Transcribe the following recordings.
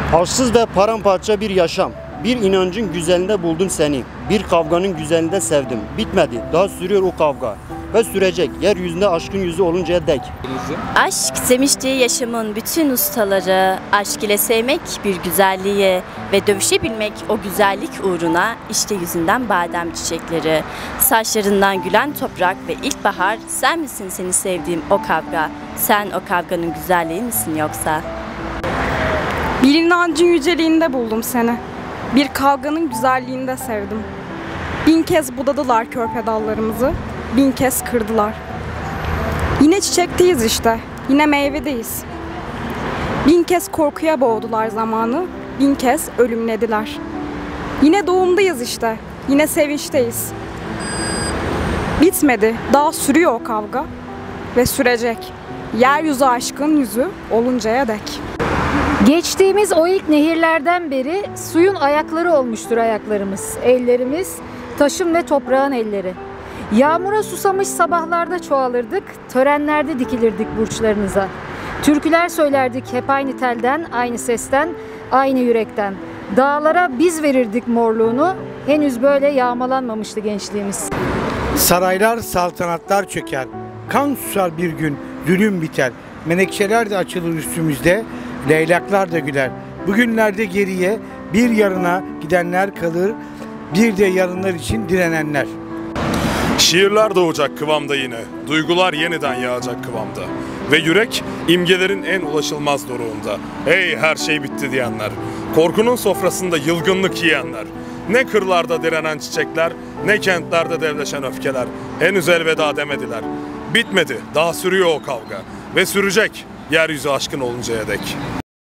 Aşksız ve paramparça bir yaşam. Bir inancın güzelinde buldum seni. Bir kavganın güzelinde sevdim. Bitmedi. Daha sürüyor o kavga. Ve sürecek. Yeryüzünde aşkın yüzü oluncaya dek. Aşk seviştiği yaşamın bütün ustaları. Aşk ile sevmek bir güzelliği ve dövüşebilmek o güzellik uğruna işte yüzünden badem çiçekleri. Saçlarından gülen toprak ve ilkbahar sen misin seni sevdiğim o kavga? Sen o kavganın güzelliği misin yoksa? Bir inancın yüceliğinde buldum seni. Bir kavganın güzelliğinde sevdim. 1000 kez budadılar körpe dallarımızı, 1000 kez kırdılar. Yine çiçekteyiz işte, yine meyvedeyiz. 1000 kez korkuya boğdular zamanı, 1000 kez ölümlediler. Yine doğumdayız işte, yine sevinçteyiz. Bitmedi, daha sürüyor o kavga ve sürecek. Yeryüzü aşkın yüzü oluncaya dek. Geçtiğimiz o ilk nehirlerden beri suyun ayakları olmuştur ayaklarımız, ellerimiz, taşın ve toprağın elleri. Yağmura susamış sabahlarda çoğalırdık, törenlerde dikilirdik burçlarınıza. Türküler söylerdik hep aynı telden, aynı sesten, aynı yürekten. Dağlara biz verirdik morluğunu, henüz böyle yağmalanmamıştı gençliğimiz. Saraylar, saltanatlar çöker, kan susar bir gün, zulüm biter. Menekşeler de açılır üstümüzde, leylaklar da güler. Bugünlerde geriye bir yarına gidenler kalır, bir de yarınlar için direnenler. Şiirler doğacak kıvamda yine, duygular yeniden yağacak kıvamda. Ve yürek imgelerin en ulaşılmaz doruğunda. Hey her şey bitti diyenler, korkunun sofrasında yılgınlık yiyenler. Ne kırlarda direnen çiçekler, ne kentlerde devleşen öfkeler. Henüz elveda demediler. Bitmedi, daha sürüyor o kavga. Ve sürecek, yeryüzü aşkın oluncaya dek.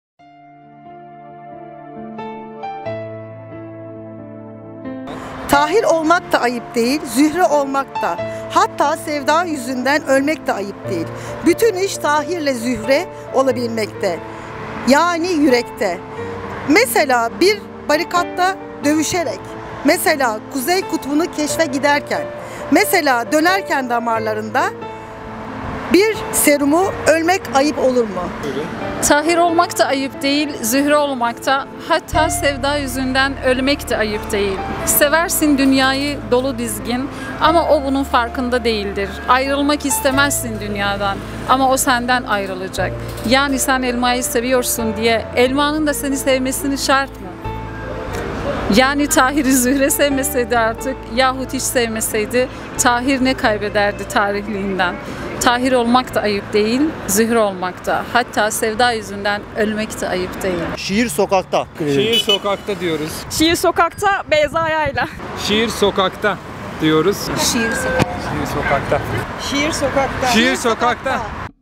Tahir olmak da ayıp değil, zühre olmak da. Hatta sevda yüzünden ölmek de ayıp değil. Bütün iş tahirle zühre olabilmekte. Yani yürekte. Mesela bir barikatta dövüşerek, mesela Kuzey Kutbu'nu keşfe giderken, mesela dönerken damarlarında bir serumu ölmek ayıp olur mu? Tahir olmak da ayıp değil, zühre olmak da, hatta sevda yüzünden ölmek de ayıp değil. Seversin dünyayı dolu dizgin ama o bunun farkında değildir. Ayrılmak istemezsin dünyadan ama o senden ayrılacak. Yani sen elmayı seviyorsun diye elmanın da seni sevmesini şart mı? Yani Tahir'i Zühre sevmeseydi artık yahut hiç sevmeseydi Tahir ne kaybederdi tarihliğinden? Tahir olmak da ayıp değil, Zühre olmak da. Hatta sevda yüzünden ölmek de ayıp değil. Şiir sokakta. Şiir sokakta diyoruz. Şiir sokakta Beyza Yayla. Şiir sokakta diyoruz. Şiir sokakta. Şiir sokakta. Şiir sokakta. Şiir sokakta.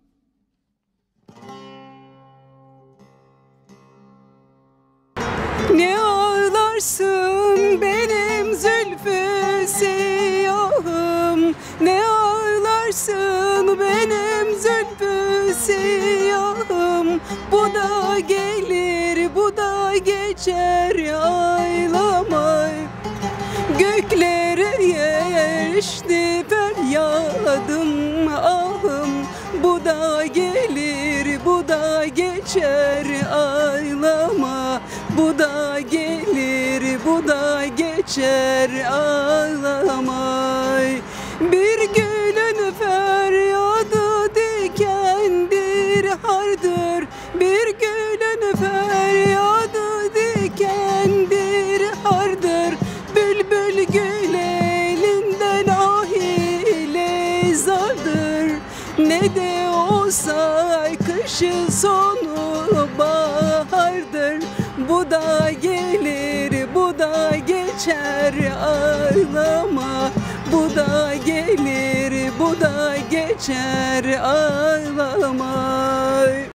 Ne ağlarsın benim zülfü siyahım, ne ağlarsın benim zülfü siyahım. Bu da gelir, bu da geçer ağlamay. Göklere erişti feryadım ahım. Bu da gelir, bu da geçer ağlama. Bu da gelir, bu da geçer ağlamay. Bir gülün feryadı dikendir hardır. Bir gülün feryadı dikendir hardır. Bülbül gül elinden ah ile zardır. Ne de olsa kışın sonu bahardır. Bu da gelir, bu da geçer ağlama. Bu da gelir, bu da geçer ağlama.